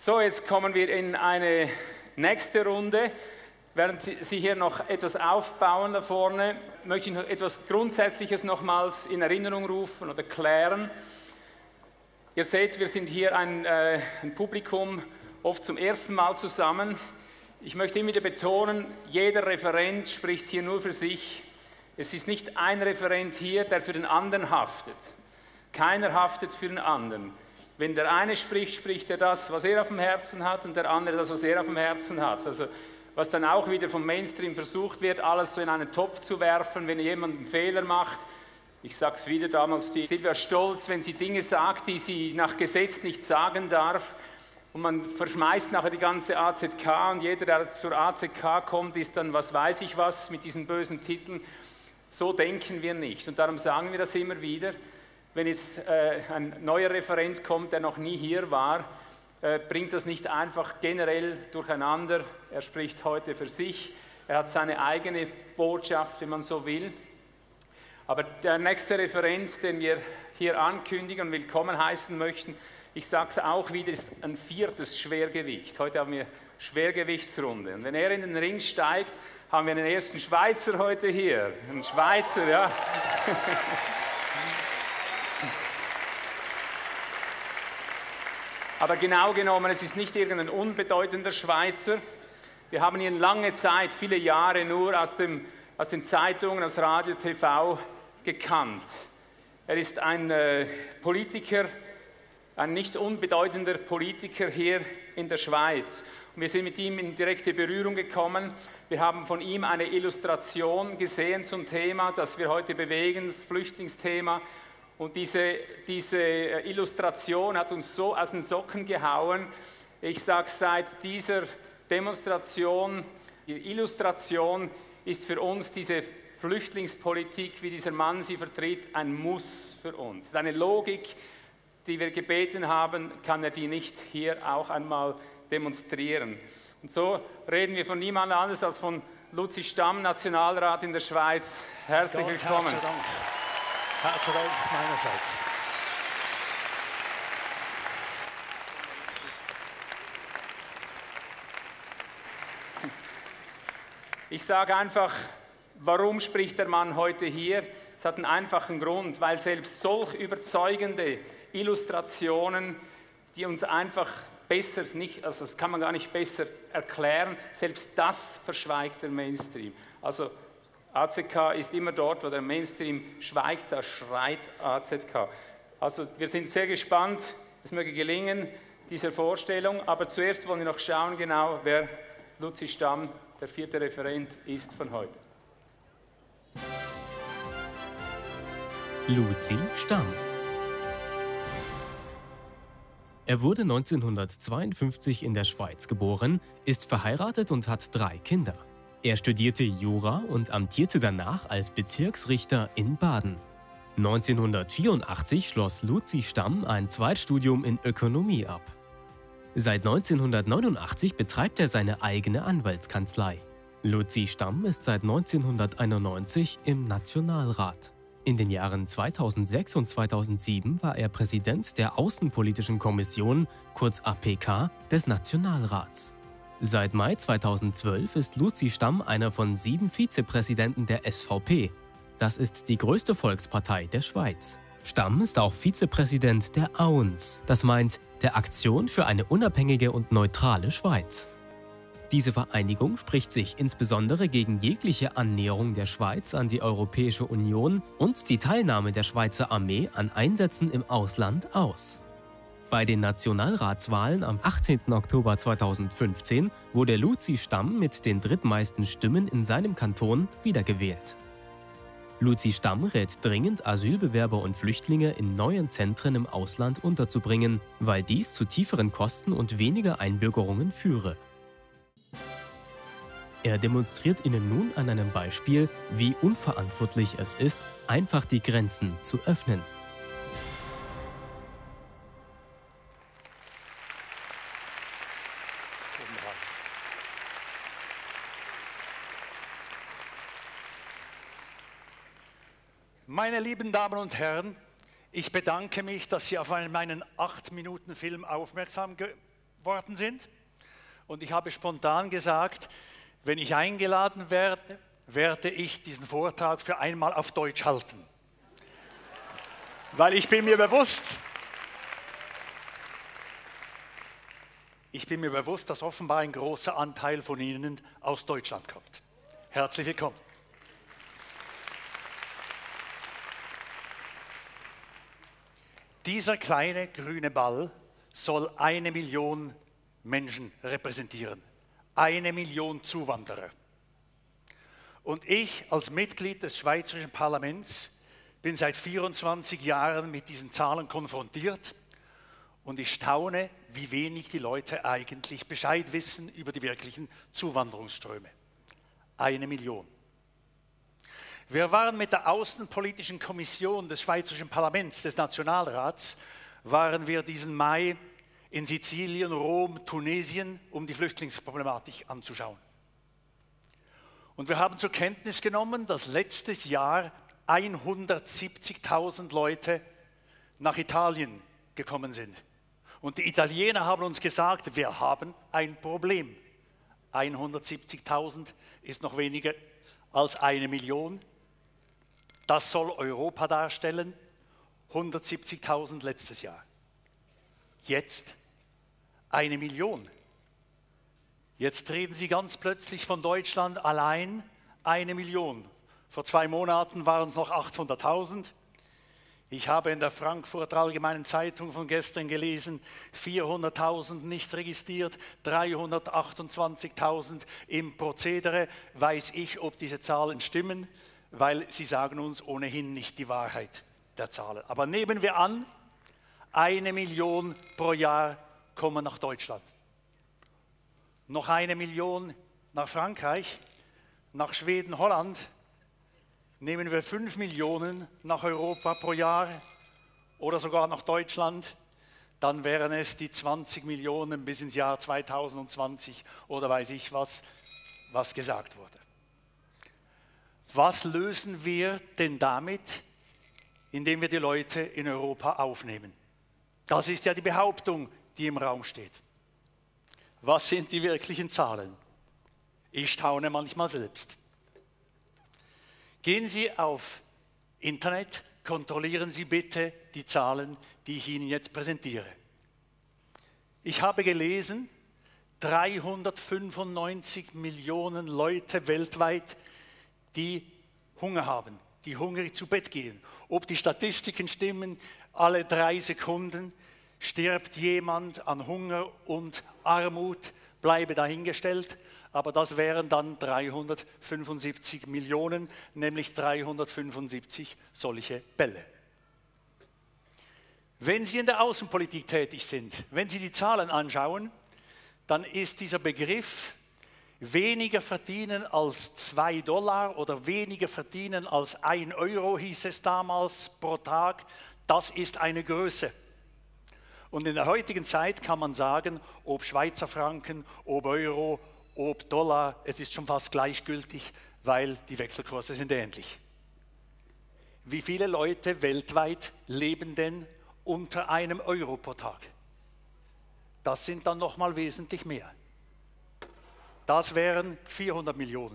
So, jetzt kommen wir in eine nächste Runde. Während Sie hier noch etwas aufbauen da vorne, möchte ich noch etwas Grundsätzliches nochmals in Erinnerung rufen oder klären. Ihr seht, wir sind hier ein Publikum oft zum ersten Mal zusammen. Ich möchte immer wieder betonen, jeder Referent spricht hier nur für sich. Es ist nicht ein Referent hier, der für den anderen haftet. Keiner haftet für den anderen. Wenn der eine spricht, spricht er das, was er auf dem Herzen hat, und der andere das, was er auf dem Herzen hat. Also, was dann auch wieder vom Mainstream versucht wird, alles so in einen Topf zu werfen, wenn jemand einen Fehler macht. Ich sage es wieder, damals die Silvia Stolz, wenn sie Dinge sagt, die sie nach Gesetz nicht sagen darf, und man verschmeißt nachher die ganze AZK, und jeder, der zur AZK kommt, ist dann was weiß ich was mit diesen bösen Titeln. So denken wir nicht, und darum sagen wir das immer wieder. Wenn jetzt ein neuer Referent kommt, der noch nie hier war, bringt das nicht einfach generell durcheinander. Er spricht heute für sich, er hat seine eigene Botschaft, wenn man so will. Aber der nächste Referent, den wir hier ankündigen und willkommen heißen möchten, ich sage es auch wieder, ist ein 4. Schwergewicht. Heute haben wir Schwergewichtsrunde. Und wenn er in den Ring steigt, haben wir den ersten Schweizer heute hier. Ein Schweizer, ja. Aber genau genommen, es ist nicht irgendein unbedeutender Schweizer. Wir haben ihn lange Zeit, viele Jahre nur aus den Zeitungen, aus Radio, TV gekannt. Er ist ein Politiker, ein nicht unbedeutender Politiker hier in der Schweiz. Und wir sind mit ihm in direkte Berührung gekommen. Wir haben von ihm eine Illustration gesehen zum Thema, das wir heute bewegen, das Flüchtlingsthema. Und diese Illustration hat uns so aus den Socken gehauen. Ich sage, seit dieser Demonstration, die Illustration ist für uns diese Flüchtlingspolitik, wie dieser Mann sie vertritt, ein Muss für uns. Das ist eine Logik, die wir gebeten haben, kann er die nicht hier auch einmal demonstrieren. Und so reden wir von niemand anderes als von Luzi Stamm, Nationalrat in der Schweiz. Herzlich willkommen. Herzlichen Dank. Herzlichen Dank meinerseits. Ich sage einfach, warum spricht der Mann heute hier? Es hat einen einfachen Grund, weil selbst solch überzeugende Illustrationen, die uns einfach besser nicht, also das kann man gar nicht besser erklären, selbst das verschweigt der Mainstream. Also AZK ist immer dort, wo der Mainstream schweigt, da schreit AZK. Also wir sind sehr gespannt, es möge gelingen, diese Vorstellung, aber zuerst wollen wir noch schauen genau, wer Luzi Stamm, der 4. Referent, ist von heute. Luzi Stamm. Er wurde 1952 in der Schweiz geboren, ist verheiratet und hat 3 Kinder. Er studierte Jura und amtierte danach als Bezirksrichter in Baden. 1984 schloss Luzi Stamm ein Zweitstudium in Ökonomie ab. Seit 1989 betreibt er seine eigene Anwaltskanzlei. Luzi Stamm ist seit 1991 im Nationalrat. In den Jahren 2006 und 2007 war er Präsident der Außenpolitischen Kommission, kurz APK, des Nationalrats. Seit Mai 2012 ist Luzi Stamm einer von 7 Vizepräsidenten der SVP. Das ist die größte Volkspartei der Schweiz. Stamm ist auch Vizepräsident der AUNS, das meint der Aktion für eine unabhängige und neutrale Schweiz. Diese Vereinigung spricht sich insbesondere gegen jegliche Annäherung der Schweiz an die Europäische Union und die Teilnahme der Schweizer Armee an Einsätzen im Ausland aus. Bei den Nationalratswahlen am 18. Oktober 2015 wurde Luzi Stamm mit den drittmeisten Stimmen in seinem Kanton wiedergewählt. Luzi Stamm rät dringend, Asylbewerber und Flüchtlinge in neuen Zentren im Ausland unterzubringen, weil dies zu tieferen Kosten und weniger Einbürgerungen führe. Er demonstriert Ihnen nun an einem Beispiel, wie unverantwortlich es ist, einfach die Grenzen zu öffnen. Meine lieben Damen und Herren, ich bedanke mich, dass Sie auf meinen 8-Minuten-Film aufmerksam worden sind. Und ich habe spontan gesagt, wenn ich eingeladen werde, werde ich diesen Vortrag für einmal auf Deutsch halten. Weil ich bin mir bewusst, dass offenbar ein großer Anteil von Ihnen aus Deutschland kommt. Herzlich willkommen. Dieser kleine grüne Ball soll 1 Million Menschen repräsentieren. 1 Million Zuwanderer. Und ich als Mitglied des Schweizerischen Parlaments bin seit 24 Jahren mit diesen Zahlen konfrontiert und ich staune, wie wenig die Leute eigentlich Bescheid wissen über die wirklichen Zuwanderungsströme. 1 Million. Wir waren mit der Außenpolitischen Kommission des Schweizerischen Parlaments, des Nationalrats, waren wir diesen Mai in Sizilien, Rom, Tunesien, um die Flüchtlingsproblematik anzuschauen. Und wir haben zur Kenntnis genommen, dass letztes Jahr 170.000 Leute nach Italien gekommen sind. Und die Italiener haben uns gesagt, wir haben ein Problem. 170.000 ist noch weniger als 1 Million. Das soll Europa darstellen. 170.000 letztes Jahr. Jetzt 1 Million. Jetzt reden Sie ganz plötzlich von Deutschland allein 1 Million. Vor 2 Monaten waren es noch 800.000. Ich habe in der Frankfurter Allgemeinen Zeitung von gestern gelesen, 400.000 nicht registriert, 328.000 im Prozedere. Weiß ich, ob diese Zahlen stimmen, weil sie sagen uns ohnehin nicht die Wahrheit der Zahlen. Aber nehmen wir an, 1 Million pro Jahr kommen nach Deutschland. Noch 1 Million nach Frankreich, nach Schweden, Holland. Nehmen wir 5 Millionen nach Europa pro Jahr oder sogar nach Deutschland, dann wären es die 20 Millionen bis ins Jahr 2020 oder weiß ich was gesagt wurde. Was lösen wir denn damit, indem wir die Leute in Europa aufnehmen? Das ist ja die Behauptung, die im Raum steht. Was sind die wirklichen Zahlen? Ich staune manchmal selbst. Gehen Sie auf Internet, kontrollieren Sie bitte die Zahlen, die ich Ihnen jetzt präsentiere. Ich habe gelesen, 395 Millionen Leute weltweit, die Hunger haben, die hungrig zu Bett gehen. Ob die Statistiken stimmen, alle 3 Sekunden stirbt jemand an Hunger und Armut, bleibe dahingestellt. Aber das wären dann 375 Millionen, nämlich 375 solche Bälle. Wenn Sie in der Außenpolitik tätig sind, wenn Sie die Zahlen anschauen, dann ist dieser Begriff weniger verdienen als $2 oder weniger verdienen als 1 Euro, hieß es damals, pro Tag, das ist eine Größe. Und in der heutigen Zeit kann man sagen, ob Schweizer Franken, ob Euro, ob Dollar, es ist schon fast gleichgültig, weil die Wechselkurse sind ähnlich. Wie viele Leute weltweit leben denn unter 1 Euro pro Tag? Das sind dann nochmal wesentlich mehr. Das wären 400 Millionen.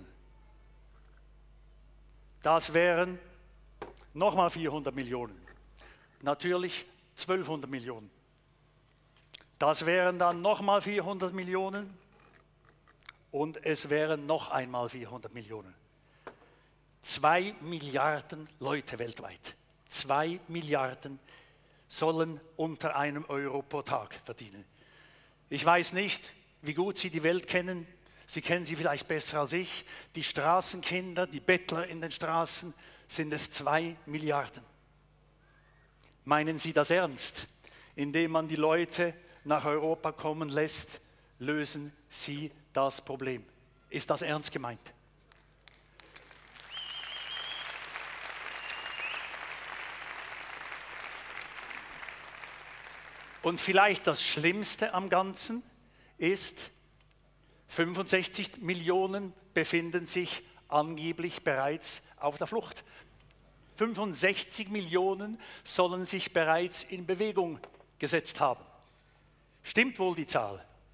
Das wären nochmal 400 Millionen. Natürlich 1200 Millionen. Das wären dann nochmal 400 Millionen. Und es wären noch einmal 400 Millionen. 2 Milliarden Leute weltweit. 2 Milliarden sollen unter 1 Euro pro Tag verdienen. Ich weiß nicht, wie gut Sie die Welt kennen. Sie kennen sie vielleicht besser als ich. Die Straßenkinder, die Bettler in den Straßen, sind es 2 Milliarden. Meinen Sie das ernst? Indem man die Leute nach Europa kommen lässt, lösen Sie das Problem. Ist das ernst gemeint? Und vielleicht das Schlimmste am Ganzen ist, 65 Millionen befinden sich angeblich bereits auf der Flucht. 65 Millionen sollen sich bereits in Bewegung gesetzt haben. Stimmt wohl die Zahl?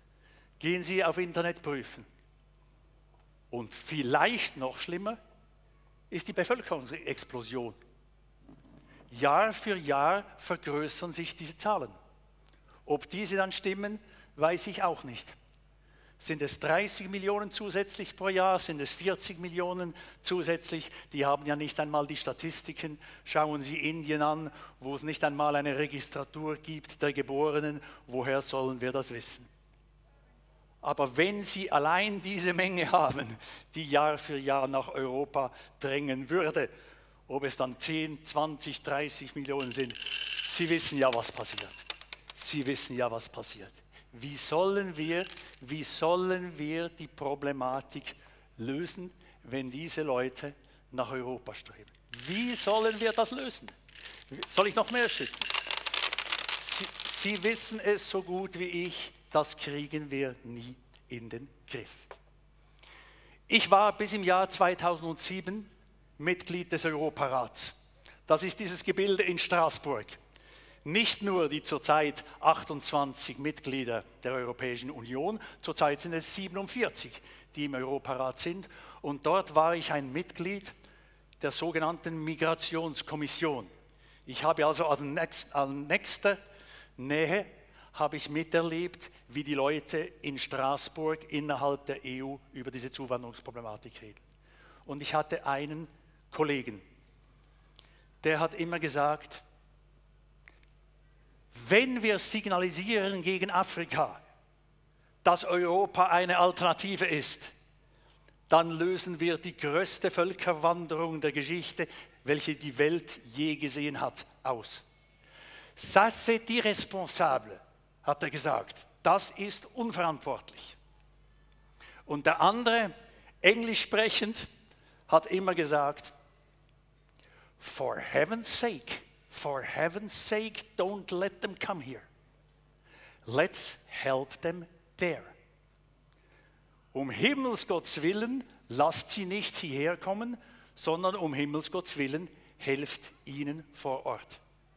Gehen Sie auf Internet prüfen. Und vielleicht noch schlimmer ist die Bevölkerungsexplosion. Jahr für Jahr vergrößern sich diese Zahlen. Ob diese dann stimmen, weiß ich auch nicht. Sind es 30 Millionen zusätzlich pro Jahr? Sind es 40 Millionen zusätzlich? Die haben ja nicht einmal die Statistiken. Schauen Sie Indien an, wo es nicht einmal eine Registratur gibt der Geborenen. Woher sollen wir das wissen? Aber wenn Sie allein diese Menge haben, die Jahr für Jahr nach Europa drängen würde, ob es dann 10, 20, 30 Millionen sind, Sie wissen ja, was passiert. Sie wissen ja, was passiert. Wie sollen wir die Problematik lösen, wenn diese Leute nach Europa streben? Wie sollen wir das lösen? Soll ich noch mehr schütten? Sie wissen es so gut wie ich, das kriegen wir nie in den Griff. Ich war bis im Jahr 2007 Mitglied des Europarats. Das ist dieses Gebilde in Straßburg. Nicht nur die zurzeit 28 Mitglieder der Europäischen Union, zurzeit sind es 47, die im Europarat sind. Und dort war ich ein Mitglied der sogenannten Migrationskommission. Ich habe also als nächster Nähe habe ich miterlebt, wie die Leute in Straßburg innerhalb der EU über diese Zuwanderungsproblematik reden. Und ich hatte einen Kollegen, der hat immer gesagt, wenn wir signalisieren gegen Afrika, dass Europa eine Alternative ist, dann lösen wir die größte Völkerwanderung der Geschichte, welche die Welt je gesehen hat, aus. Ça c'est irresponsable, hat er gesagt. Das ist unverantwortlich. Und der andere, englisch sprechend, hat immer gesagt, for heaven's sake, don't let them come here. Let's help them there. Um Himmelsgotts Willen, lasst sie nicht hierher kommen, sondern um Himmelsgotts Willen, helft ihnen vor Ort.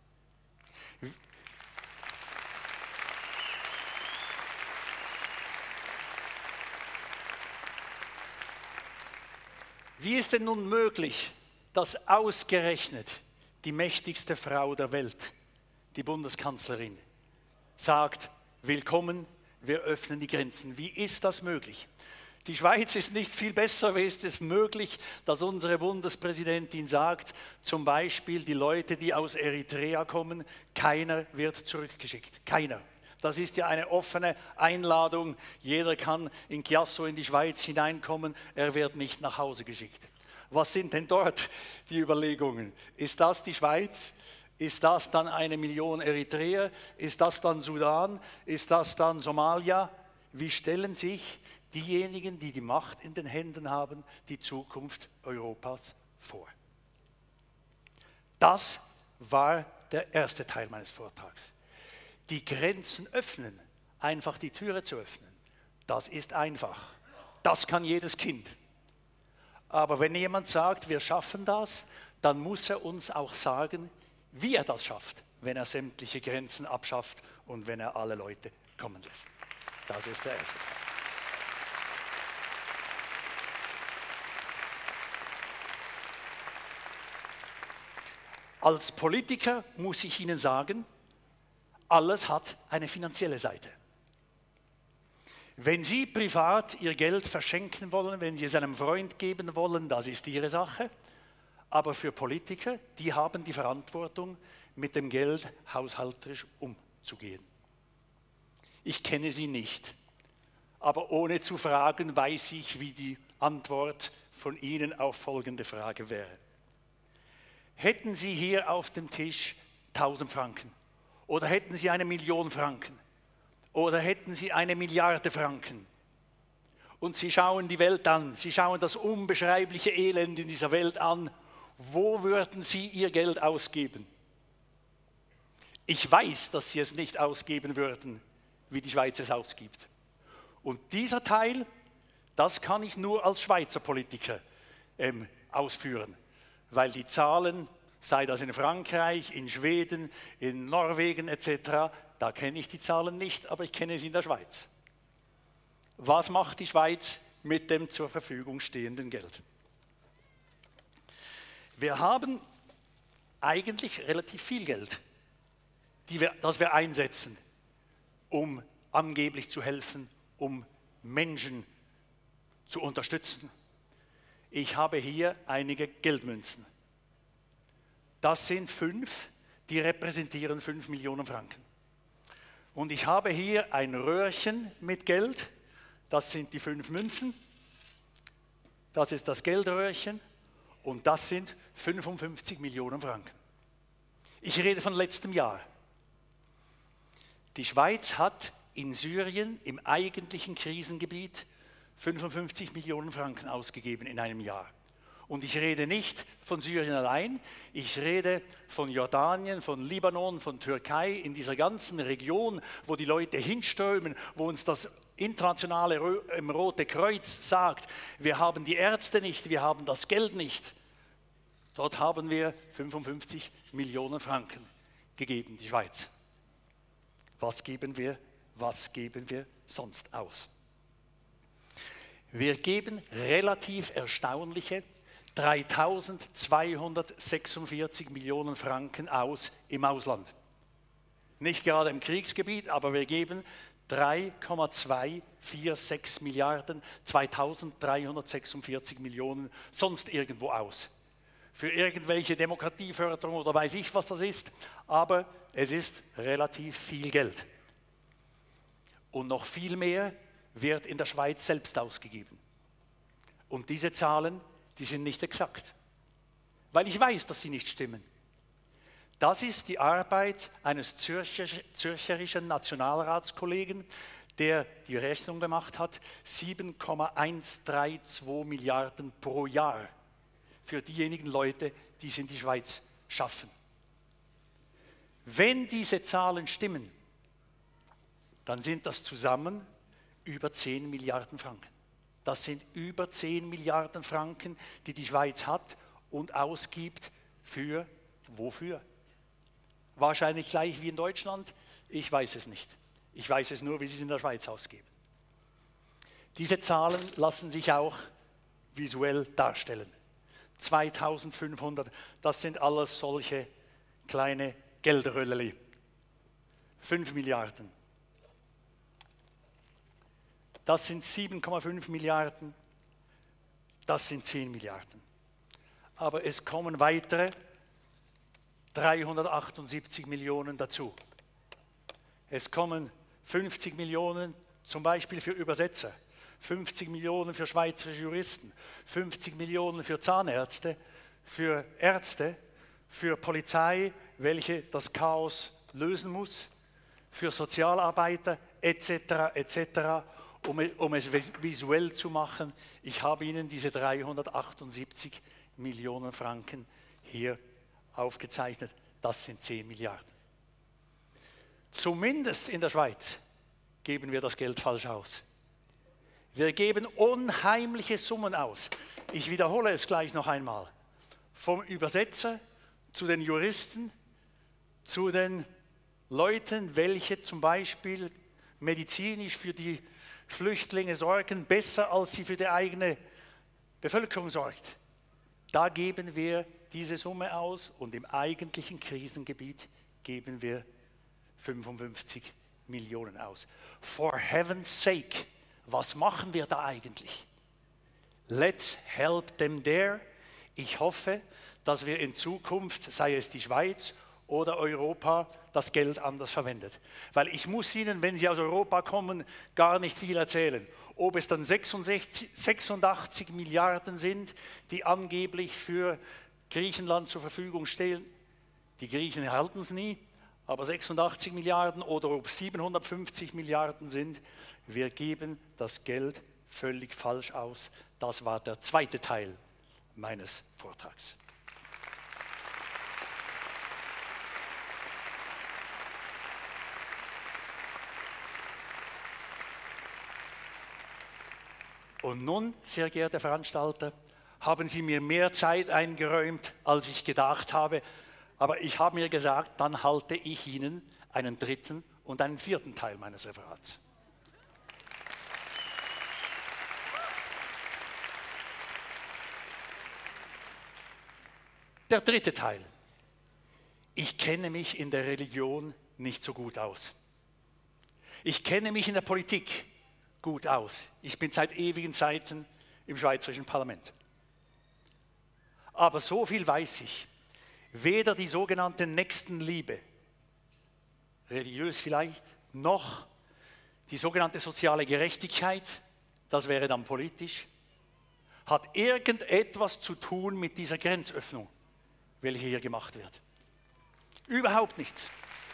Wie ist denn nun möglich, dass ausgerechnet die mächtigste Frau der Welt, die Bundeskanzlerin, sagt, willkommen, wir öffnen die Grenzen? Wie ist das möglich? Die Schweiz ist nicht viel besser. Wie ist es möglich, dass unsere Bundespräsidentin sagt, zum Beispiel die Leute, die aus Eritrea kommen, keiner wird zurückgeschickt, keiner. Das ist ja eine offene Einladung. Jeder kann in Chiasso in die Schweiz hineinkommen, er wird nicht nach Hause geschickt. Was sind denn dort die Überlegungen? Ist das die Schweiz? Ist das dann 1 Million Eritreer? Ist das dann Sudan? Ist das dann Somalia? Wie stellen sich diejenigen, die die Macht in den Händen haben, die Zukunft Europas vor? Das war der erste Teil meines Vortrags. Die Grenzen öffnen, einfach die Türe zu öffnen, das ist einfach. Das kann jedes Kind. Aber wenn jemand sagt, wir schaffen das, dann muss er uns auch sagen, wie er das schafft, wenn er sämtliche Grenzen abschafft und wenn er alle Leute kommen lässt. Das ist der erste Teil. Als Politiker muss ich Ihnen sagen, alles hat eine finanzielle Seite. Wenn Sie privat Ihr Geld verschenken wollen, wenn Sie es einem Freund geben wollen, das ist Ihre Sache. Aber für Politiker, die haben die Verantwortung, mit dem Geld haushalterisch umzugehen. Ich kenne Sie nicht, aber ohne zu fragen, weiß ich, wie die Antwort von Ihnen auf folgende Frage wäre. Hätten Sie hier auf dem Tisch 1000 Franken? Oder hätten Sie 1 Million Franken? Oder hätten Sie 1 Milliarde Franken? Und Sie schauen die Welt an, Sie schauen das unbeschreibliche Elend in dieser Welt an. Wo würden Sie Ihr Geld ausgeben? Ich weiß, dass Sie es nicht ausgeben würden, wie die Schweiz es ausgibt. Und dieser Teil, das kann ich nur als Schweizer Politiker ausführen, weil die Zahlen, sei das in Frankreich, in Schweden, in Norwegen etc., da kenne ich die Zahlen nicht, aber ich kenne sie in der Schweiz. Was macht die Schweiz mit dem zur Verfügung stehenden Geld? Wir haben eigentlich relativ viel Geld, das wir einsetzen, um angeblich zu helfen, um Menschen zu unterstützen. Ich habe hier einige Geldmünzen. Das sind 5, die repräsentieren 5 Millionen Franken. Und ich habe hier ein Röhrchen mit Geld, das sind die 5 Münzen, das ist das Geldröhrchen und das sind 55 Millionen Franken. Ich rede von letztem Jahr. Die Schweiz hat in Syrien, im eigentlichen Krisengebiet, 55 Millionen Franken ausgegeben in einem Jahr. Und ich rede nicht von Syrien allein, ich rede von Jordanien, von Libanon, von Türkei, in dieser ganzen Region, wo die Leute hinströmen, wo uns das internationale Rote Kreuz sagt, wir haben die Ärzte nicht, wir haben das Geld nicht. Dort haben wir 55 Millionen Franken gegeben, die Schweiz. Was geben wir sonst aus? Wir geben relativ erstaunliche 3.246 Millionen Franken aus im Ausland. Nicht gerade im Kriegsgebiet, aber wir geben 3,246 Milliarden, 2.346 Millionen sonst irgendwo aus. Für irgendwelche Demokratieförderung oder weiß ich, was das ist, aber es ist relativ viel Geld. Und noch viel mehr wird in der Schweiz selbst ausgegeben. Und diese Zahlen, die sind nicht exakt, weil ich weiß, dass sie nicht stimmen. Das ist die Arbeit eines zürcherischen Nationalratskollegen, der die Rechnung gemacht hat, 7,132 Milliarden pro Jahr für diejenigen Leute, die es in die Schweiz schaffen. Wenn diese Zahlen stimmen, dann sind das zusammen über 10 Milliarden Franken. Das sind über 10 Milliarden Franken, die die Schweiz hat und ausgibt für wofür? Wahrscheinlich gleich wie in Deutschland, ich weiß es nicht. Ich weiß es nur, wie sie es in der Schweiz ausgeben. Diese Zahlen lassen sich auch visuell darstellen. 2500, das sind alles solche kleine Geldrölleli. 5 Milliarden. Das sind 7,5 Milliarden, das sind 10 Milliarden. Aber es kommen weitere 378 Millionen dazu. Es kommen 50 Millionen zum Beispiel für Übersetzer, 50 Millionen für schweizerische Juristen, 50 Millionen für Zahnärzte, für Ärzte, für Polizei, welche das Chaos lösen muss, für Sozialarbeiter etc. etc. Um es visuell zu machen, ich habe Ihnen diese 378 Millionen Franken hier aufgezeichnet. Das sind 10 Milliarden. Zumindest in der Schweiz geben wir das Geld falsch aus. Wir geben unheimliche Summen aus. Ich wiederhole es gleich noch einmal. Vom Übersetzer zu den Juristen, zu den Leuten, welche zum Beispiel medizinisch für die Flüchtlinge sorgen, besser als sie für die eigene Bevölkerung sorgt. Da geben wir diese Summe aus und im eigentlichen Krisengebiet geben wir 55 Millionen aus. For heaven's sake, was machen wir da eigentlich? Let's help them there. Ich hoffe, dass wir in Zukunft, sei es die Schweiz oder Europa, das Geld anders verwendet. Weil ich muss Ihnen, wenn Sie aus Europa kommen, gar nicht viel erzählen. Ob es dann 86 Milliarden sind, die angeblich für Griechenland zur Verfügung stehen, die Griechen erhalten es nie, aber 86 Milliarden oder ob 750 Milliarden sind, wir geben das Geld völlig falsch aus. Das war der zweite Teil meines Vortrags. Und nun, sehr geehrte Veranstalter, haben Sie mir mehr Zeit eingeräumt, als ich gedacht habe. Aber ich habe mir gesagt, dann halte ich Ihnen einen dritten und einen vierten Teil meines Referats. Der dritte Teil. Ich kenne mich in der Religion nicht so gut aus. Ich kenne mich in der Politik gut aus. Ich bin seit ewigen Zeiten im Schweizerischen Parlament. Aber so viel weiß ich, weder die sogenannte Nächstenliebe, religiös vielleicht, noch die sogenannte soziale Gerechtigkeit, das wäre dann politisch, hat irgendetwas zu tun mit dieser Grenzöffnung, welche hier gemacht wird. Überhaupt nichts.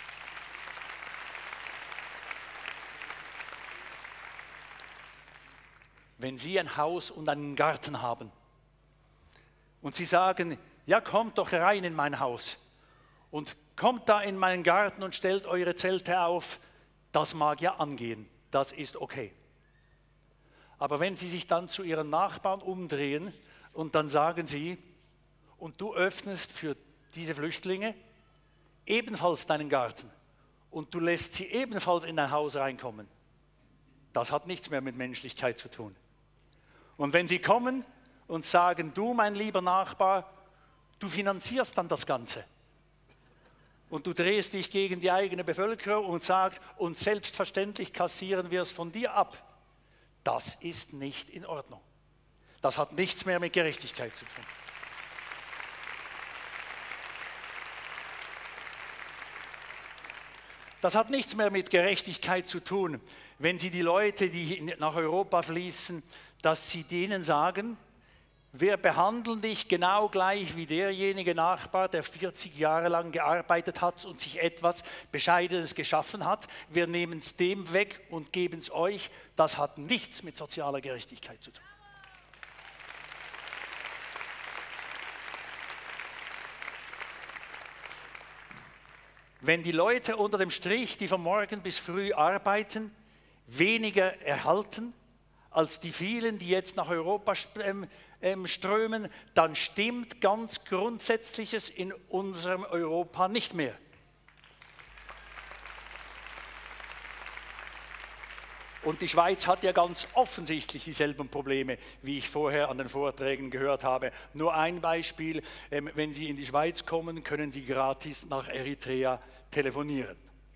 Wenn Sie ein Haus und einen Garten haben und Sie sagen, ja, kommt doch rein in mein Haus und kommt da in meinen Garten und stellt eure Zelte auf, das mag ja angehen, das ist okay. Aber wenn Sie sich dann zu Ihren Nachbarn umdrehen und dann sagen Sie, und du öffnest für diese Flüchtlinge ebenfalls deinen Garten und du lässt sie ebenfalls in dein Haus reinkommen, das hat nichts mehr mit Menschlichkeit zu tun. Und wenn sie kommen und sagen, du mein lieber Nachbar, du finanzierst dann das Ganze und du drehst dich gegen die eigene Bevölkerung und sagst, und selbstverständlich kassieren wir es von dir ab, das ist nicht in Ordnung. Das hat nichts mehr mit Gerechtigkeit zu tun. Das hat nichts mehr mit Gerechtigkeit zu tun, wenn Sie die Leute, die nach Europa fließen, dass Sie denen sagen, wir behandeln dich genau gleich wie derjenige Nachbar, der 40 Jahre lang gearbeitet hat und sich etwas Bescheidenes geschaffen hat. Wir nehmen es dem weg und geben es euch. Das hat nichts mit sozialer Gerechtigkeit zu tun. Wenn die Leute unter dem Strich, die von morgen bis früh arbeiten, weniger erhalten als die vielen, die jetzt nach Europa strömen, dann stimmt ganz Grundsätzliches in unserem Europa nicht mehr. Und die Schweiz hat ja ganz offensichtlich dieselben Probleme, wie ich vorher an den Vorträgen gehört habe. Nur ein Beispiel, wenn Sie in die Schweiz kommen, können Sie gratis nach Eritrea telefonieren.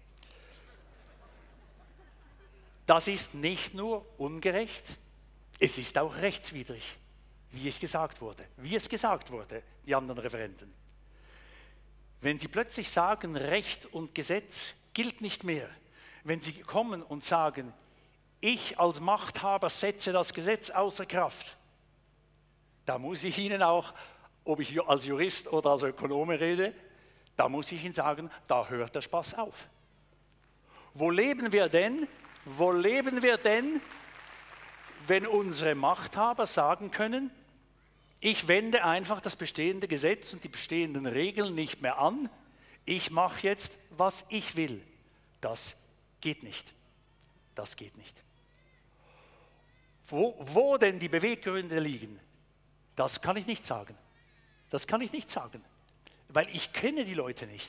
Das ist nicht nur ungerecht, es ist auch rechtswidrig, wie es gesagt wurde, die anderen Referenten. Wenn Sie plötzlich sagen, Recht und Gesetz gilt nicht mehr, wenn Sie kommen und sagen, ich als Machthaber setze das Gesetz außer Kraft, da muss ich Ihnen auch, ob ich als Jurist oder als Ökonome rede, da muss ich Ihnen sagen, da hört der Spaß auf. Wo leben wir denn, wenn unsere Machthaber sagen können, ich wende einfach das bestehende Gesetz und die bestehenden Regeln nicht mehr an, ich mache jetzt, was ich will. Das geht nicht. Das geht nicht. Wo denn die Beweggründe liegen, das kann ich nicht sagen. Das kann ich nicht sagen, weil ich kenne die Leute nicht.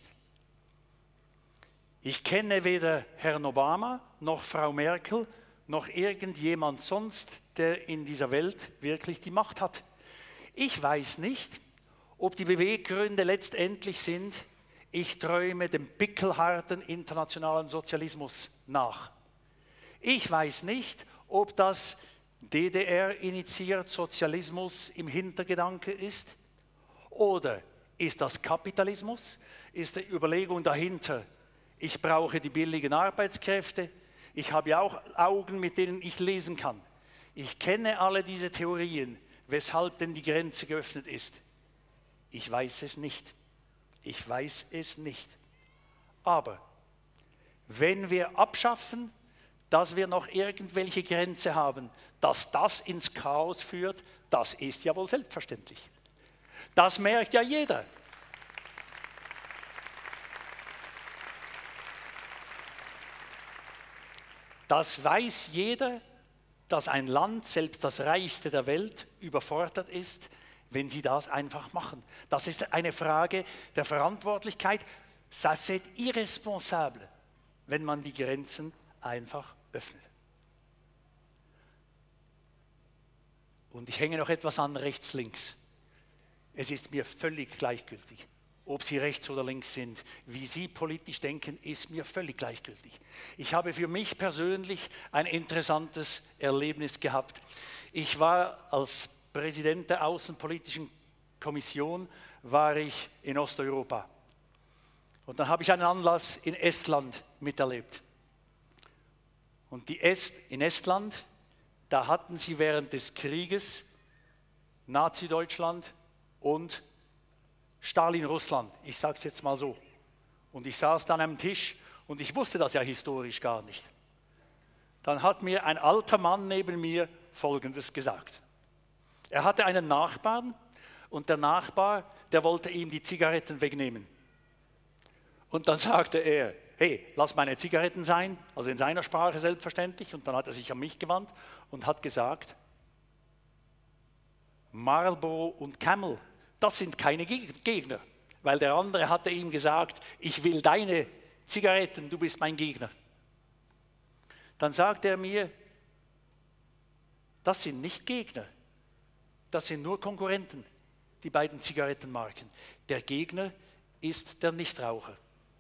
Ich kenne weder Herrn Obama, noch Frau Merkel, noch irgendjemand sonst, der in dieser Welt wirklich die Macht hat. Ich weiß nicht, ob die Beweggründe letztendlich sind, ich träume dem pickelharten internationalen Sozialismus nach. Ich weiß nicht, ob das DDR-initiiert Sozialismus im Hintergedanke ist oder ist das Kapitalismus, ist die Überlegung dahinter, ich brauche die billigen Arbeitskräfte, ich habe ja auch Augen, mit denen ich lesen kann. Ich kenne alle diese Theorien, weshalb denn die Grenze geöffnet ist. Ich weiß es nicht. Ich weiß es nicht. Aber wenn wir abschaffen, dass wir noch irgendwelche Grenze haben, dass das ins Chaos führt, das ist ja wohl selbstverständlich. Das merkt ja jeder. Das weiß jeder, dass ein Land, selbst das reichste der Welt, überfordert ist, wenn sie das einfach machen. Das ist eine Frage der Verantwortlichkeit. Ça c'est irresponsable, wenn man die Grenzen einfach öffnet. Und ich hänge noch etwas an rechts, links. Es ist mir völlig gleichgültig, ob Sie rechts oder links sind, wie Sie politisch denken, ist mir völlig gleichgültig. Ich habe für mich persönlich ein interessantes Erlebnis gehabt. Ich war als Präsident der Außenpolitischen Kommission, war ich in Osteuropa. Und dann habe ich einen Anlass in Estland miterlebt. Und in Estland, da hatten sie während des Krieges Nazi-Deutschland und Stalin-Russland, ich sage es jetzt mal so. Und ich saß dann am Tisch und ich wusste das ja historisch gar nicht. Dann hat mir ein alter Mann neben mir Folgendes gesagt. Er hatte einen Nachbarn und der Nachbar, der wollte ihm die Zigaretten wegnehmen. Und dann sagte er, hey, lass meine Zigaretten sein, also in seiner Sprache selbstverständlich. Und dann hat er sich an mich gewandt und hat gesagt, Marlboro und Camel, das sind keine Gegner. Weil der andere hatte ihm gesagt, ich will deine Zigaretten, du bist mein Gegner. Dann sagte er mir, das sind nicht Gegner, das sind nur Konkurrenten, die beiden Zigarettenmarken. Der Gegner ist der Nichtraucher.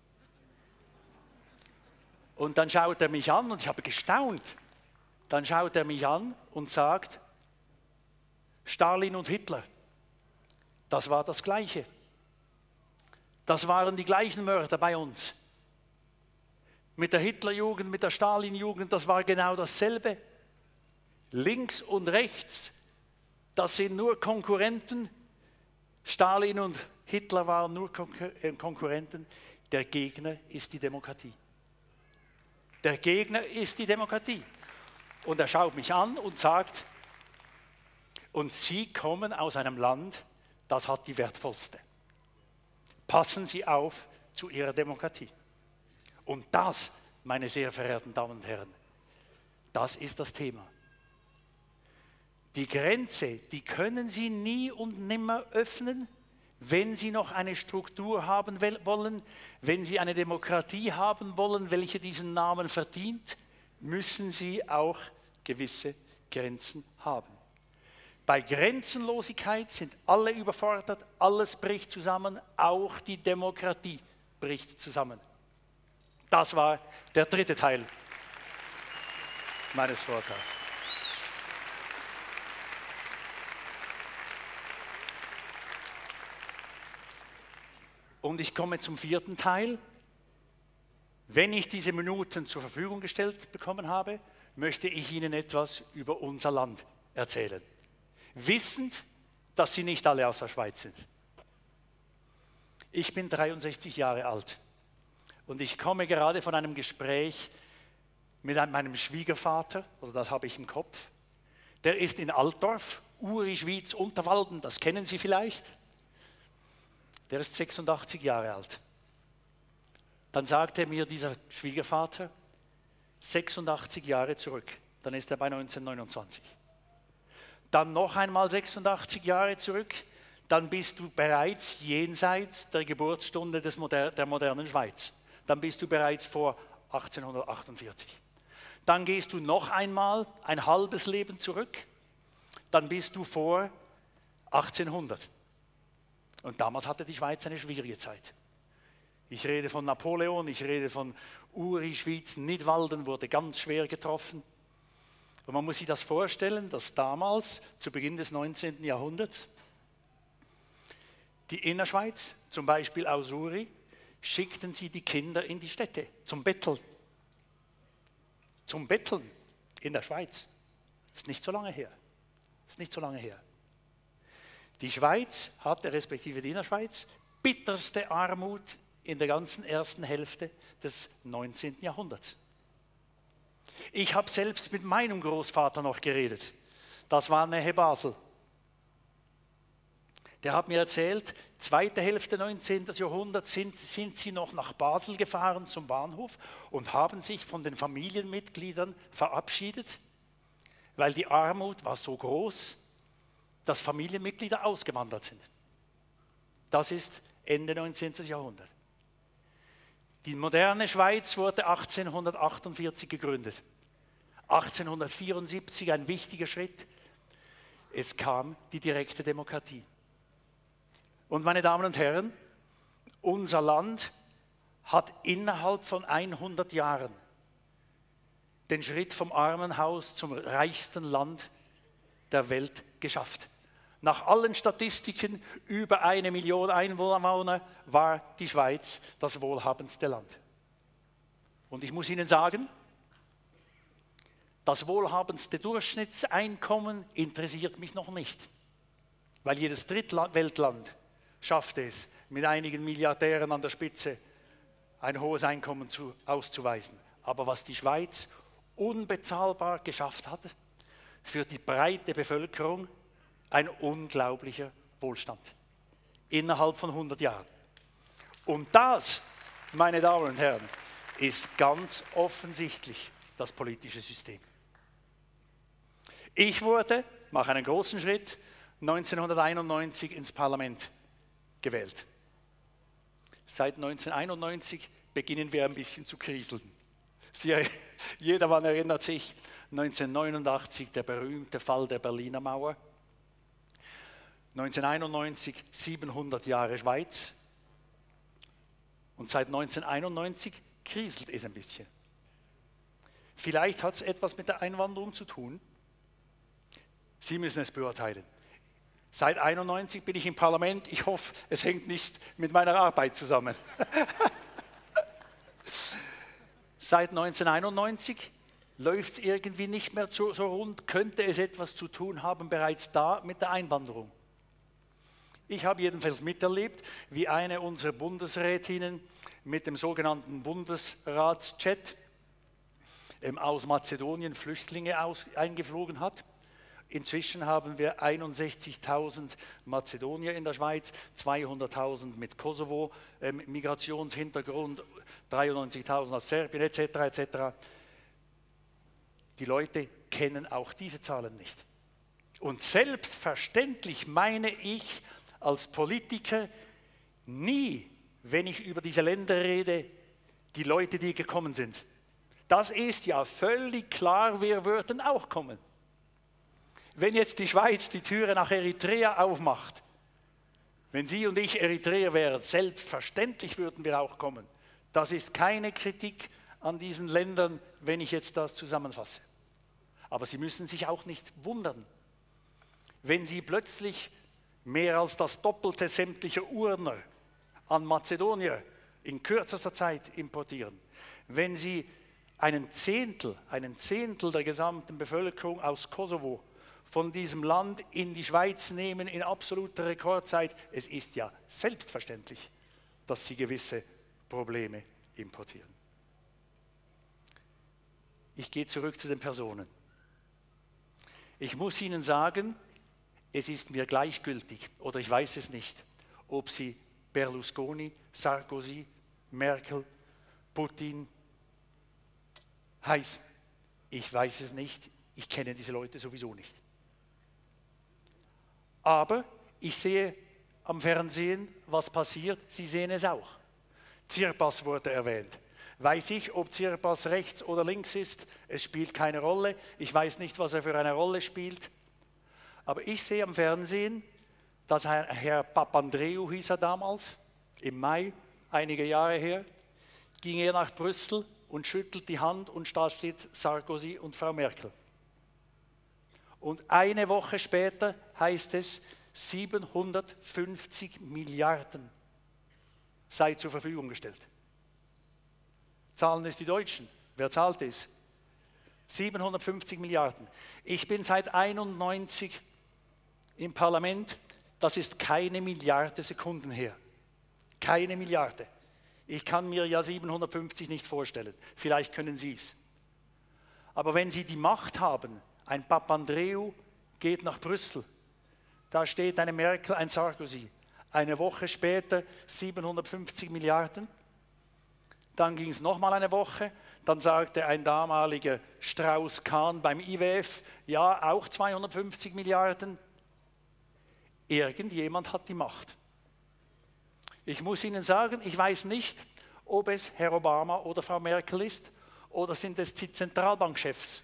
Und dann schaut er mich an und ich habe gestaunt. Dann schaut er mich an und sagt, Stalin und Hitler, das war das Gleiche. Das waren die gleichen Mörder bei uns. Mit der Hitlerjugend, mit der Stalinjugend, das war genau dasselbe. Links und rechts, das sind nur Konkurrenten. Stalin und Hitler waren nur Konkurrenten. Der Gegner ist die Demokratie. Der Gegner ist die Demokratie. Und er schaut mich an und sagt, und Sie kommen aus einem Land, das hat die wertvollste. Passen Sie auf zu Ihrer Demokratie. Und das, meine sehr verehrten Damen und Herren, das ist das Thema. Die Grenze, die können Sie nie und nimmer öffnen, wenn Sie noch eine Struktur haben wollen, wenn Sie eine Demokratie haben wollen, welche diesen Namen verdient, müssen Sie auch gewisse Grenzen haben. Bei Grenzenlosigkeit sind alle überfordert, alles bricht zusammen, auch die Demokratie bricht zusammen. Das war der dritte Teil meines Vortrags. Und ich komme zum vierten Teil. Wenn ich diese Minuten zur Verfügung gestellt bekommen habe, möchte ich Ihnen etwas über unser Land erzählen. Wissend, dass Sie nicht alle aus der Schweiz sind. Ich bin 63 Jahre alt und ich komme gerade von einem Gespräch mit meinem Schwiegervater, oder das habe ich im Kopf. Der ist in Altdorf, Uri, Schwyz, Unterwalden, das kennen Sie vielleicht. Der ist 86 Jahre alt. Dann sagte mir dieser Schwiegervater, 86 Jahre zurück, dann ist er bei 1929. Dann noch einmal 86 Jahre zurück, dann bist du bereits jenseits der Geburtsstunde der modernen Schweiz. Dann bist du bereits vor 1848. Dann gehst du noch einmal ein halbes Leben zurück, dann bist du vor 1800. Und damals hatte die Schweiz eine schwierige Zeit. Ich rede von Napoleon, ich rede von Uri, Schwyz, Nidwalden wurde ganz schwer getroffen. Und man muss sich das vorstellen, dass damals, zu Beginn des 19. Jahrhunderts, die Innerschweiz, zum Beispiel aus Uri, schickten sie die Kinder in die Städte zum Betteln. Zum Betteln in der Schweiz. Das ist nicht so lange her. Das ist nicht so lange her. Die Schweiz hatte, respektive die Innerschweiz, bitterste Armut in der ganzen ersten Hälfte des 19. Jahrhunderts. Ich habe selbst mit meinem Großvater noch geredet. Das war Nähe Basel. Der hat mir erzählt, zweite Hälfte 19. Jahrhunderts sind sie noch nach Basel gefahren zum Bahnhof und haben sich von den Familienmitgliedern verabschiedet, weil die Armut war so groß, dass Familienmitglieder ausgewandert sind. Das ist Ende 19. Jahrhundert. Die moderne Schweiz wurde 1848 gegründet. 1874 ein wichtiger Schritt. Es kam die direkte Demokratie. Und meine Damen und Herren, unser Land hat innerhalb von 100 Jahren den Schritt vom Armenhaus zum reichsten Land der Welt geschafft. Nach allen Statistiken über 1 Million Einwohner war die Schweiz das wohlhabendste Land. Und ich muss Ihnen sagen, das wohlhabendste Durchschnittseinkommen interessiert mich noch nicht, weil jedes Drittweltland schafft es, mit einigen Milliardären an der Spitze ein hohes Einkommen auszuweisen. Aber was die Schweiz unbezahlbar geschafft hat, für die breite Bevölkerung ein unglaublicher Wohlstand innerhalb von 100 Jahren. Und das, meine Damen und Herren, ist ganz offensichtlich das politische System. Ich wurde, mache einen großen Schritt, 1991 ins Parlament gewählt. Seit 1991 beginnen wir ein bisschen zu kriseln. Jedermann erinnert sich, 1989 der berühmte Fall der Berliner Mauer. 1991 700 Jahre Schweiz. Und seit 1991 kriselt es ein bisschen. Vielleicht hat es etwas mit der Einwanderung zu tun. Sie müssen es beurteilen. Seit 1991 bin ich im Parlament. Ich hoffe, es hängt nicht mit meiner Arbeit zusammen. Seit 1991 läuft es irgendwie nicht mehr so rund. Könnte es etwas zu tun haben bereits da mit der Einwanderung? Ich habe jedenfalls miterlebt, wie eine unserer Bundesrätinnen mit dem sogenannten Bundesratsjet aus Mazedonien Flüchtlinge eingeflogen hat. Inzwischen haben wir 61.000 Mazedonier in der Schweiz, 200.000 mit Kosovo-Migrationshintergrund, 93.000 aus Serbien etc. etc. Die Leute kennen auch diese Zahlen nicht. Und selbstverständlich meine ich als Politiker nie, wenn ich über diese Länder rede, die Leute, die gekommen sind. Das ist ja völlig klar, wir würden auch kommen. Wenn jetzt die Schweiz die Türe nach Eritrea aufmacht, wenn Sie und ich Eritreer wären, selbstverständlich würden wir auch kommen. Das ist keine Kritik an diesen Ländern, wenn ich jetzt das zusammenfasse. Aber Sie müssen sich auch nicht wundern, wenn Sie plötzlich mehr als das Doppelte sämtlicher Urner an Mazedonier in kürzester Zeit importieren. Wenn Sie einen Zehntel der gesamten Bevölkerung aus Kosovo von diesem Land in die Schweiz nehmen in absoluter Rekordzeit, es ist ja selbstverständlich, dass Sie gewisse Probleme importieren. Ich gehe zurück zu den Personen. Ich muss Ihnen sagen, es ist mir gleichgültig, oder ich weiß es nicht, ob Sie Berlusconi, Sarkozy, Merkel, Putin heißen. Ich weiß es nicht, ich kenne diese Leute sowieso nicht. Aber ich sehe am Fernsehen, was passiert, Sie sehen es auch. Tsirpas wurde erwähnt. Weiß ich, ob Tsirpas rechts oder links ist? Es spielt keine Rolle. Ich weiß nicht, was er für eine Rolle spielt. Aber ich sehe am Fernsehen, dass Herr Papandreou hieß er damals, im Mai, einige Jahre her, ging er nach Brüssel und schüttelt die Hand und da steht Sarkozy und Frau Merkel. Und eine Woche später heißt es, 750 Milliarden sei zur Verfügung gestellt. Zahlen es die Deutschen. Wer zahlt es? 750 Milliarden. Ich bin seit 1991 im Parlament. Das ist keine Milliarde Sekunden her. Keine Milliarde. Ich kann mir ja 750 nicht vorstellen. Vielleicht können Sie es. Aber wenn Sie die Macht haben, ein Papandreou geht nach Brüssel, da steht eine Merkel, ein Sarkozy. Eine Woche später 750 Milliarden. Dann ging es nochmal eine Woche. Dann sagte ein damaliger Strauss-Kahn beim IWF, ja, auch 250 Milliarden. Irgendjemand hat die Macht. Ich muss Ihnen sagen, ich weiß nicht, ob es Herr Obama oder Frau Merkel ist oder sind es die Zentralbankchefs.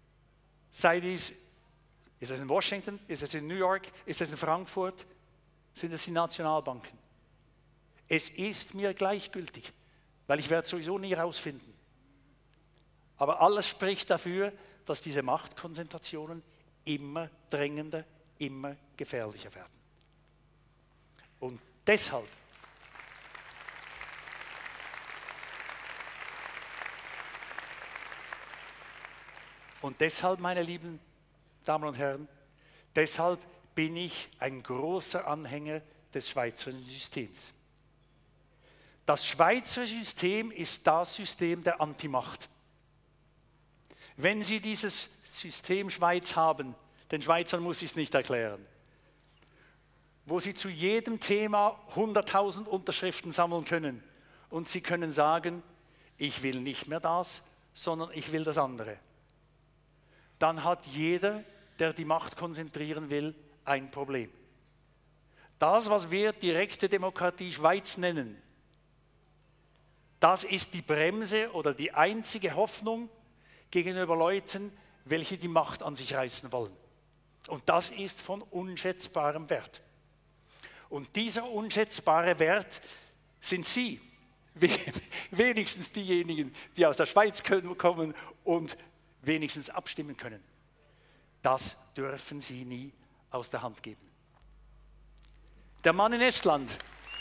Ist es in Washington, ist es in New York, ist es in Frankfurt? sind es die Nationalbanken. Es ist mir gleichgültig, weil ich werde es sowieso nie herausfinden. Aber alles spricht dafür, dass diese Machtkonzentrationen immer drängender, immer gefährlicher werden. Und deshalb meine lieben Damen und Herren, deshalb bin ich ein großer Anhänger des schweizerischen Systems. Das schweizerische System ist das System der Antimacht. Wenn Sie dieses System Schweiz haben, den Schweizern muss ich es nicht erklären, wo Sie zu jedem Thema 100.000 Unterschriften sammeln können und Sie können sagen, ich will nicht mehr das, sondern ich will das andere. Dann hat jeder, der die Macht konzentrieren will, ein Problem. Das, was wir direkte Demokratie Schweiz nennen, das ist die Bremse oder die einzige Hoffnung gegenüber Leuten, welche die Macht an sich reißen wollen. Und das ist von unschätzbarem Wert. Und dieser unschätzbare Wert sind Sie, wenigstens diejenigen, die aus der Schweiz kommen und wenigstens abstimmen können. Das dürfen Sie nie aus der Hand geben. Der Mann in Estland.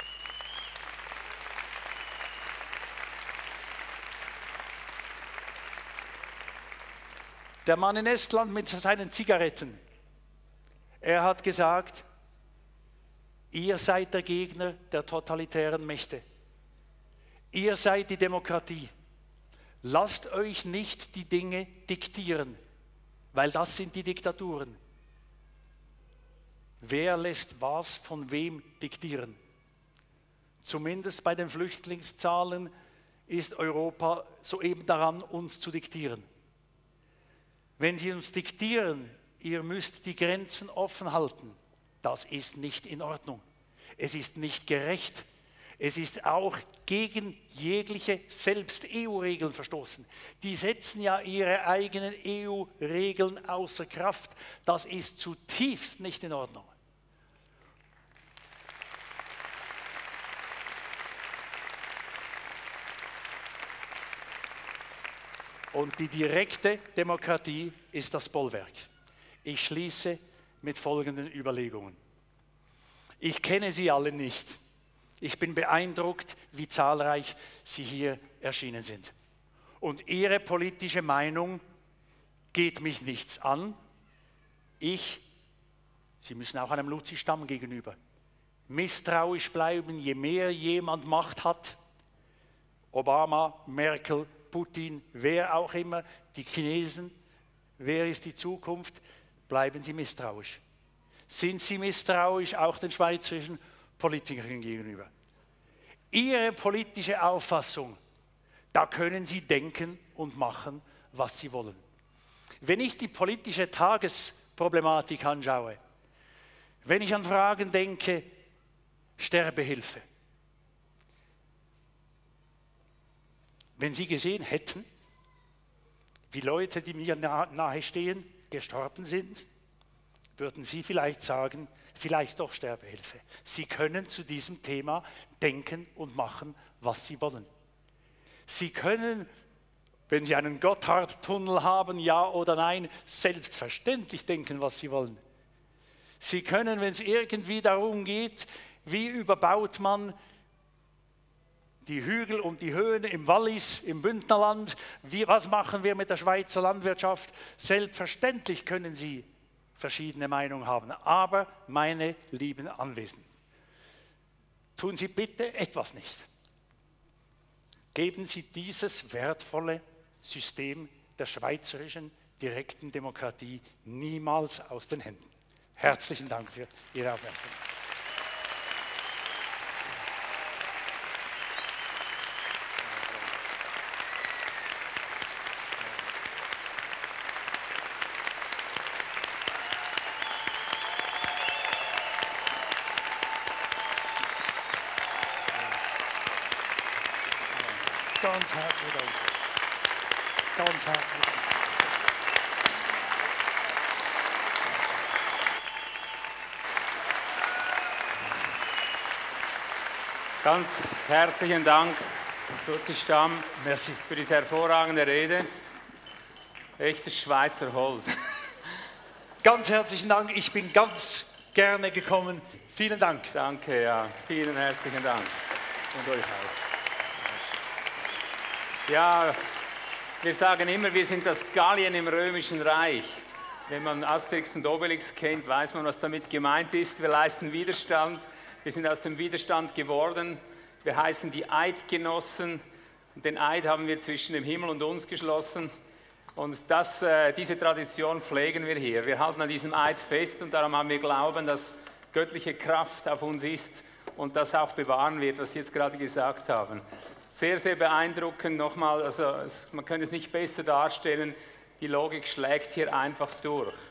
Der Mann in Estland mit seinen Zigaretten. Er hat gesagt, ihr seid der Gegner der totalitären Mächte. Ihr seid die Demokratie. Lasst euch nicht die Dinge diktieren, weil das sind die Diktaturen. Wer lässt was von wem diktieren? Zumindest bei den Flüchtlingszahlen ist Europa soeben daran, uns zu diktieren. Wenn Sie uns diktieren, ihr müsst die Grenzen offen halten, das ist nicht in Ordnung. Es ist nicht gerecht. Es ist auch gegen jegliche selbst EU-Regeln verstoßen. Die setzen ja ihre eigenen EU-Regeln außer Kraft. Das ist zutiefst nicht in Ordnung. Und die direkte Demokratie ist das Bollwerk. Ich schließe mit folgenden Überlegungen. Ich kenne Sie alle nicht. Ich bin beeindruckt, wie zahlreich Sie hier erschienen sind. Und Ihre politische Meinung geht mich nichts an. Sie müssen auch einem Luzi Stamm gegenüber misstrauisch bleiben, je mehr jemand Macht hat. Obama, Merkel, Putin, wer auch immer, die Chinesen, wer ist die Zukunft? Bleiben Sie misstrauisch. Sind Sie misstrauisch auch den schweizerischen Politikern gegenüber? Ihre politische Auffassung, da können Sie denken und machen, was Sie wollen. Wenn ich die politische Tagesproblematik anschaue, wenn ich an Fragen denke, Sterbehilfe, wenn Sie gesehen hätten, wie Leute, die mir nahe stehen, gestorben sind, würden Sie vielleicht sagen, vielleicht doch Sterbehilfe. Sie können zu diesem Thema denken und machen, was Sie wollen. Sie können, wenn Sie einen Gotthardtunnel haben, ja oder nein, selbstverständlich denken, was Sie wollen. Sie können, wenn es irgendwie darum geht, wie überbaut man die Hügel und die Höhen im Wallis, im Bündnerland, was machen wir mit der Schweizer Landwirtschaft, selbstverständlich können Sie verschiedene Meinungen haben. Aber, meine lieben Anwesenden, tun Sie bitte etwas nicht. Geben Sie dieses wertvolle System der schweizerischen direkten Demokratie niemals aus den Händen. Herzlichen Dank für Ihre Aufmerksamkeit. Ganz herzlichen Dank. Ganz herzlichen Dank. Ganz herzlichen Dank, Luzi Stamm, Merci. für diese hervorragende Rede. Echtes Schweizer Holz. Ganz herzlichen Dank, ich bin ganz gerne gekommen. Vielen Dank. Danke, ja. Vielen herzlichen Dank. Und euch auch. Ja, wir sagen immer, wir sind das Gallien im Römischen Reich. Wenn man Asterix und Obelix kennt, weiß man, was damit gemeint ist. Wir leisten Widerstand. Wir sind aus dem Widerstand geworden. Wir heißen die Eidgenossen. Den Eid haben wir zwischen dem Himmel und uns geschlossen. Und diese Tradition pflegen wir hier. Wir halten an diesem Eid fest und darum haben wir Glauben, dass göttliche Kraft auf uns ist und das auch bewahren wird, was Sie jetzt gerade gesagt haben. Sehr, sehr beeindruckend nochmal. Also man kann es nicht besser darstellen. Die Logik schlägt hier einfach durch.